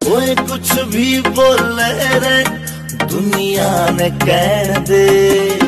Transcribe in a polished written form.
ओए कुछ भी बोले रे दुनिया ने कहने दे।